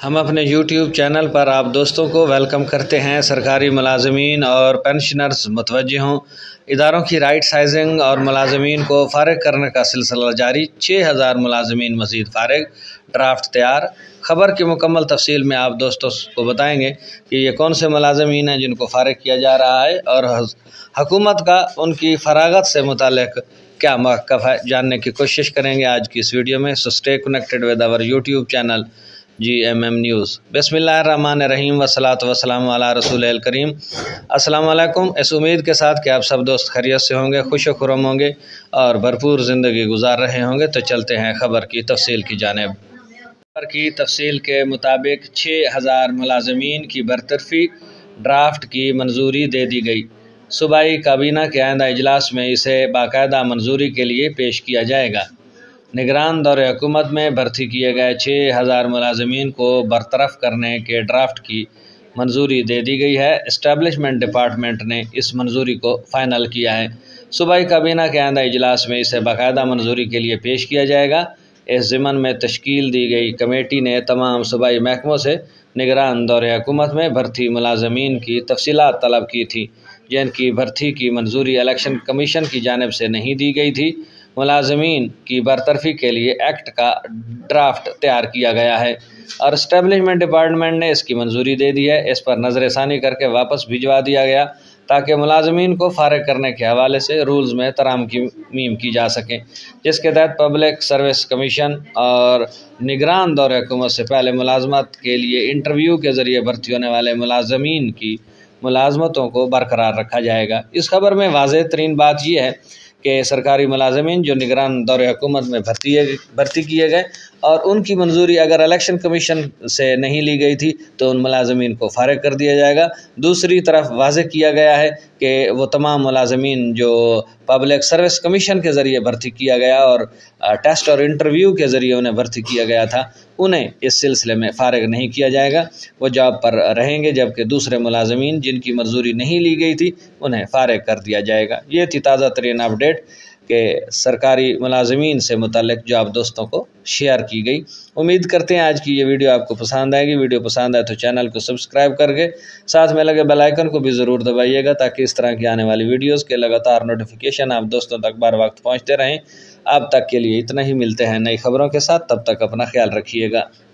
ہم اپنے YouTube channel پر آپ دوستوں کو ویلکم کرتے ہیں۔ سرکاری ملازمین اور پینشنرز متوجہ ہوں، اداروں کی رائٹ سائزنگ اور ملازمین کو فارغ کرنے کا سلسلہ جاری۔ 6000 ملازمین مزید فارغ، ڈرافٹ تیار۔ خبر کی مکمل تفصیل میں آپ دوستوں کو بتائیں گے کہ یہ کون سے ملازمین ہیں جن کو فارغ کیا جا رہا ہے اور حکومت کا ان کی فراغت سے متعلق کیا موقف ہے، جاننے کی کوشش کریں گے آج کی اس ویڈیو میں۔ So stay connected with our YouTube channel GMM news. بسم اللہ الرحمن الرحیم والصلاۃ والسلام علی رسول الکریم۔ السلام علیکم۔ اس امید کے ساتھ کہ آپ سب دوست خیریت سے ہوں گے، خوش و خرم ہوں گے اور بھرپور زندگی گزار رہے ہوں گے، تو چلتے ہیں خبر کی تفصیل کی جانب۔ خبر کی تفصیل کے مطابق 6000 ملازمین کی برطرفی، ڈرافٹ کی منظوری دے دی گئی۔ صوبائی کابینہ کے آئندہ اجلاس میں اسے باقاعدہ منظوری کے لیے پیش کیا جائے گا۔ نگران دور حکومت میں بھرتی کیے گئے 6000 ملازمین کو برطرف کرنے کے ڈرافٹ کی منظوری دے دی گئی ہے۔ اسٹیبلشمنٹ ڈپارٹمنٹ نے اس منظوری کو فائنل کیا ہے۔ صوبائی کابینہ کے آئندہ اجلاس میں اسے باقاعدہ منظوری کے لیے پیش کیا جائے گا۔ اس ضمن میں تشکیل دی گئی کمیٹی نے تمام صوبائی محکموں سے نگران دور حکومت میں بھرتی ملازمین کی تفصیلات طلب کی تھی، جن کی بھرتی کی منظوری الیکشن کمیشن کی جانب سے نہیں دی گئی تھی۔ ملازمین کی برطرفی کے لیے ایکٹ کا ڈرافٹ تیار کیا گیا ہے اور اسٹیبلشمنٹ ڈپارٹمنٹ نے اس کی منظوری دے دی ہے۔ اس پر نظر ثانی کر کے واپس بھجوا دیا گیا تاکہ ملازمین کو فارغ کرنے کے حوالے سے رولز میں ترامیم کی جا سکیں، جس کے تحت پبلک سروس کمیشن اور نگران دور حکومت سے پہلے ملازمت کے لیے انٹرویو کے ذریعے بھرتی ہونے والے ملازمین کی ملازمتوں کو برقرار رکھا جائے گا۔ اس خبر میں واضح ترین بات یہ ہے کہ سرکاری ملازمین جو نگران دور حکومت میں بھرتی کیے گئے اور ان کی منظوری اگر الیکشن کمیشن سے نہیں لی گئی تھی تو ان ملازمین کو فارغ کر دیا جائے گا۔ دوسری طرف واضح کیا گیا ہے کہ وہ تمام ملازمین جو پبلک سروس کمیشن کے ذریعے بھرتی کیا گیا اور ٹیسٹ اور انٹرویو کے ذریعے انہیں بھرتی کیا گیا تھا، انہیں اس سلسلے میں فارغ نہیں کیا جائے گا، وہ جاب پر رہیں گے، جبکہ دوسرے ملازمین جن کی منظوری نہیں لی گئی تھی انہیں فارغ کر دیا جائے گا۔ یہ تھی تازہ ترین اپڈیٹ کہ سرکاری ملازمین سے متعلق جو آپ دوستوں کو شیئر کی گئی۔ امید کرتے ہیں آج کی یہ ویڈیو آپ کو پسند آئے گی۔ ویڈیو پسند آئے تو چینل کو سبسکرائب کر کے ساتھ میں لگے بیل آئیکن کو بھی ضرور دبائیے گا تاکہ اس طرح کی آنے والی ویڈیوز کے لگاتار نوٹیفیکیشن آپ دوستوں تک بر وقت پہنچتے رہیں۔ اب تک کے لیے اتنا ہی، ملتے ہیں نئی خبروں کے ساتھ، تب تک اپنا خیال رکھیے گا۔